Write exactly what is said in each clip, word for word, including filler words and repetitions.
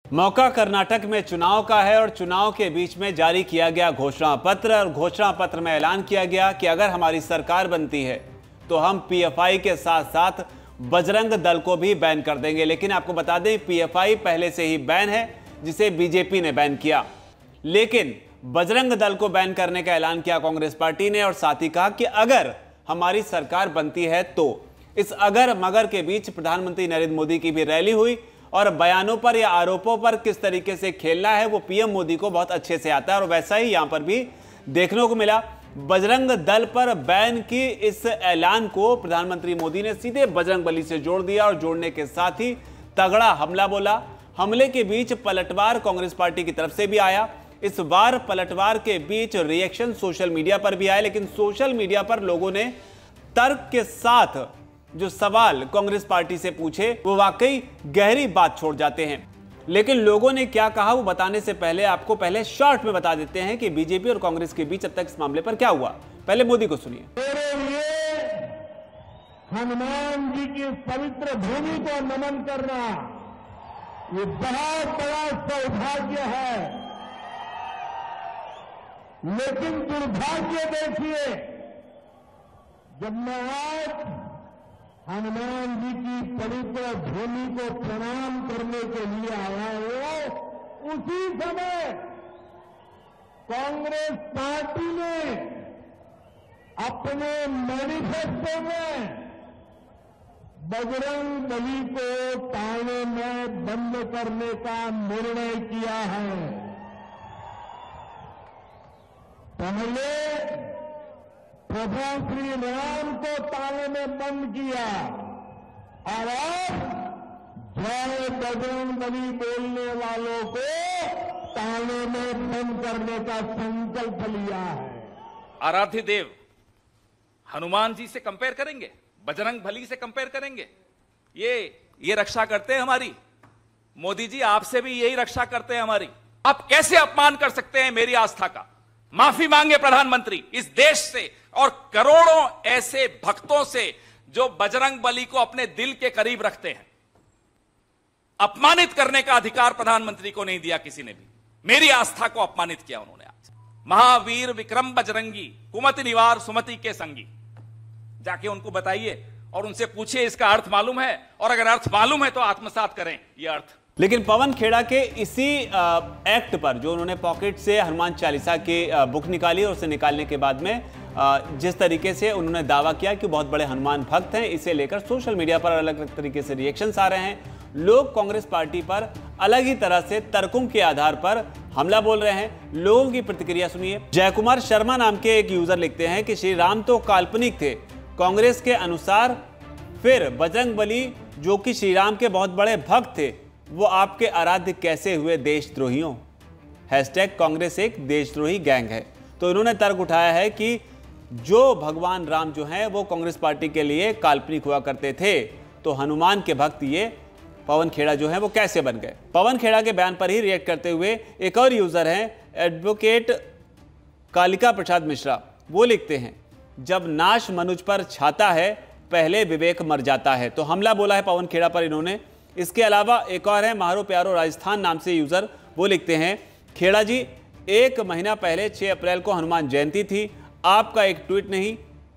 मौका कर्नाटक में चुनाव का है और चुनाव के बीच में जारी किया गया घोषणा पत्र और घोषणा पत्र में ऐलान किया गया कि अगर हमारी सरकार बनती है तो हम पीएफआई के साथ साथ बजरंग दल को भी बैन कर देंगे। लेकिन आपको बता दें, पीएफआई पहले से ही बैन है, जिसे बीजेपी ने बैन किया, लेकिन बजरंग दल को बैन करने का ऐलान किया कांग्रेस पार्टी ने और साथ ही कहा कि अगर हमारी सरकार बनती है तो। इस अगर मगर के बीच प्रधानमंत्री नरेंद्र मोदी की भी रैली हुई और बयानों पर या आरोपों पर किस तरीके से खेलना है वो पीएम मोदी को बहुत अच्छे से आता है और वैसा ही यहां पर भी देखने को मिला। बजरंग दल पर बैन की इस ऐलान को प्रधानमंत्री मोदी ने सीधे बजरंग बली से जोड़ दिया और जोड़ने के साथ ही तगड़ा हमला बोला। हमले के बीच पलटवार कांग्रेस पार्टी की तरफ से भी आया। इस बार पलटवार के बीच रिएक्शन सोशल मीडिया पर भी आए, लेकिन सोशल मीडिया पर लोगों ने तर्क के साथ जो सवाल कांग्रेस पार्टी से पूछे वो वाकई गहरी बात छोड़ जाते हैं। लेकिन लोगों ने क्या कहा वो बताने से पहले आपको पहले शॉर्ट में बता देते हैं कि बीजेपी और कांग्रेस के बीच अब तक इस मामले पर क्या हुआ। पहले मोदी को सुनिए। मेरे लिए हनुमान जी की पवित्र भूमि को नमन करना ये बहुत बड़ा सौभाग्य है, लेकिन दुर्भाग्य देखिए, जब मैं आज हनुमान जी की पवित्र भूमि को प्रणाम करने के लिए आया हूं, उसी समय कांग्रेस पार्टी ने अपने मैनिफेस्टो में बजरंग बली को थाने में बंद करने का निर्णय किया है। पहले प्रभु श्री राम को ताले में बंद किया और अब जय बजरंग बली बोलने वालों को ताले में बंद करने का संकल्प लिया है। आराध्य देव हनुमान जी से कंपेयर करेंगे, बजरंग बली से कंपेयर करेंगे, ये ये रक्षा करते हैं हमारी। मोदी जी आपसे भी यही रक्षा करते हैं हमारी। आप कैसे अपमान कर सकते हैं मेरी आस्था का? माफी मांगे प्रधानमंत्री इस देश से और करोड़ों ऐसे भक्तों से जो बजरंग बली को अपने दिल के करीब रखते हैं। अपमानित करने का अधिकार प्रधानमंत्री को नहीं दिया किसी ने भी। मेरी आस्था को अपमानित किया उन्होंने आज। महावीर विक्रम बजरंगी कुमति निवार सुमति के संगी, जाके उनको बताइए और उनसे पूछिए इसका अर्थ मालूम है, और अगर अर्थ मालूम है तो आत्मसात करें ये अर्थ। लेकिन पवन खेड़ा के इसी एक्ट पर जो उन्होंने पॉकेट से हनुमान चालीसा की बुक निकाली और उसे निकालने के बाद में जिस तरीके से उन्होंने दावा किया कि बहुत बड़े हनुमान भक्त हैं, इसे लेकर सोशल मीडिया पर अलग अलग तरीके से रिएक्शंस आ रहे हैं। लोग कांग्रेस पार्टी पर अलग ही तरह से तर्कों के आधार पर हमला बोल रहे हैं। लोगों की प्रतिक्रिया सुनिए। जयकुमार शर्मा नाम के एक यूजर लिखते हैं कि श्री राम तो काल्पनिक थे कांग्रेस के अनुसार, फिर बजरंग बली जो कि श्री राम के बहुत बड़े भक्त थे वो आपके आराध्य कैसे हुए देशद्रोहियों। हैशटैग कांग्रेस एक देशद्रोही गैंग है। तो इन्होंने तर्क उठाया है कि जो भगवान राम जो हैं वो कांग्रेस पार्टी के लिए काल्पनिक हुआ करते थे, तो हनुमान के भक्त ये पवन खेड़ा जो है वो कैसे बन गए। पवन खेड़ा के बयान पर ही रिएक्ट करते हुए एक और यूजर हैं एडवोकेट कालिका प्रसाद मिश्रा। वो लिखते हैं जब नाश मनुज पर छाता है पहले विवेक मर जाता है। तो हमला बोला है पवन खेड़ा पर इन्होंने। इसके अलावा एक और है मारो प्यारो राजस्थान नाम से यूजर। वो लिखते हैं खेड़ा जी एक महीना पहले छह अप्रैल को हनुमान जयंती थी, आपका एक ट्वीट नहीं,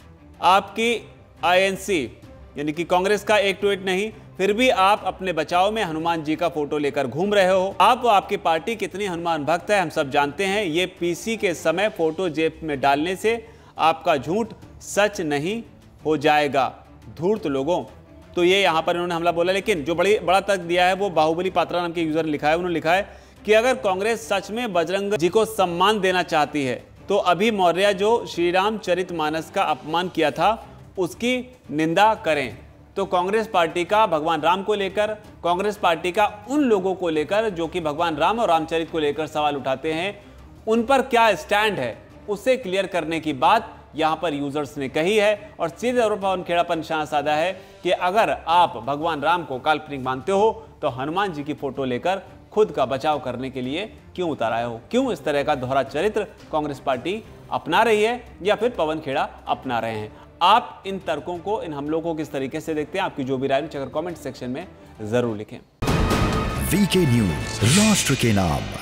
आपकी आईएनसी यानी कि कांग्रेस का एक ट्वीट नहीं, फिर भी आप अपने बचाव में हनुमान जी का फोटो लेकर घूम रहे हो। आप आपकी पार्टी कितनी हनुमान भक्त है हम सब जानते हैं। ये पीसी के समय फोटो जेब में डालने से आपका झूठ सच नहीं हो जाएगा धूर्त लोगों। तो ये यहाँ पर इन्होंने हमला बोला। लेकिन जो बड़ी बड़ा तर्क दिया है वो बाहुबली पात्रा नाम के यूजर ने लिखा है। उन्होंने लिखा है कि अगर कांग्रेस सच में बजरंग जी को सम्मान देना चाहती है तो अभी मौर्य जो श्री राम चरितमानस का अपमान किया था उसकी निंदा करें। तो कांग्रेस पार्टी का भगवान राम को लेकर, कांग्रेस पार्टी का उन लोगों को लेकर जो कि भगवान राम और रामचरित को लेकर सवाल उठाते हैं, उन पर क्या स्टैंड है उसे क्लियर करने की बात यहां पर यूजर्स ने कही है। और सीधे तौर पर पवन खेड़ा पर निशाना साधा है कि अगर आप भगवान राम को काल्पनिक मानते हो तो हनुमान जी की फोटो लेकर खुद का बचाव करने के लिए क्यों उतर आए हो। क्यों इस तरह का दोहरा चरित्र कांग्रेस पार्टी अपना रही है या फिर पवन खेड़ा अपना रहे हैं। आप इन तर्कों को, इन हमलों को किस तरीके से देखते हैं? आपकी जो भी राय है कमेंट सेक्शन में जरूर लिखें। वीके न्यूज, राष्ट्र के नाम।